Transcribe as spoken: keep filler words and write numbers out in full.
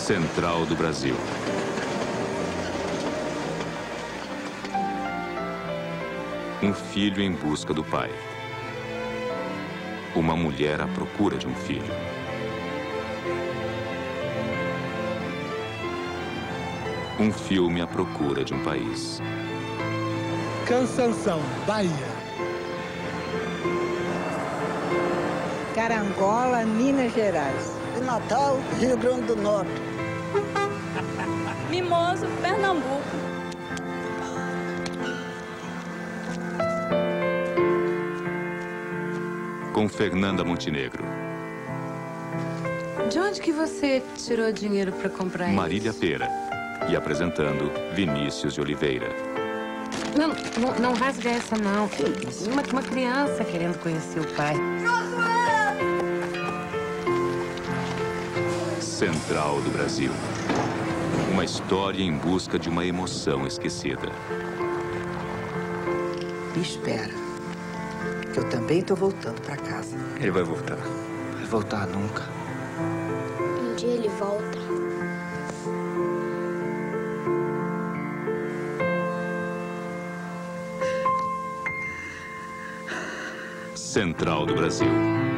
Central do Brasil. Um filho em busca do pai. Uma mulher à procura de um filho. Um filme à procura de um país. Cansanção, Bahia. Carangola, Minas Gerais. Natal, Rio Grande do Norte. Mimoso, Pernambuco. Com Fernanda Montenegro. De onde que você tirou dinheiro para comprar Marília isso? Pera. E apresentando Vinícius de Oliveira. Não, não, não rasga essa, não. Uma, uma criança querendo conhecer o pai. Central do Brasil. Uma história em busca de uma emoção esquecida. Me espera, que eu também tô voltando para casa. Ele vai voltar. Vai voltar nunca. Um dia ele volta. Central do Brasil.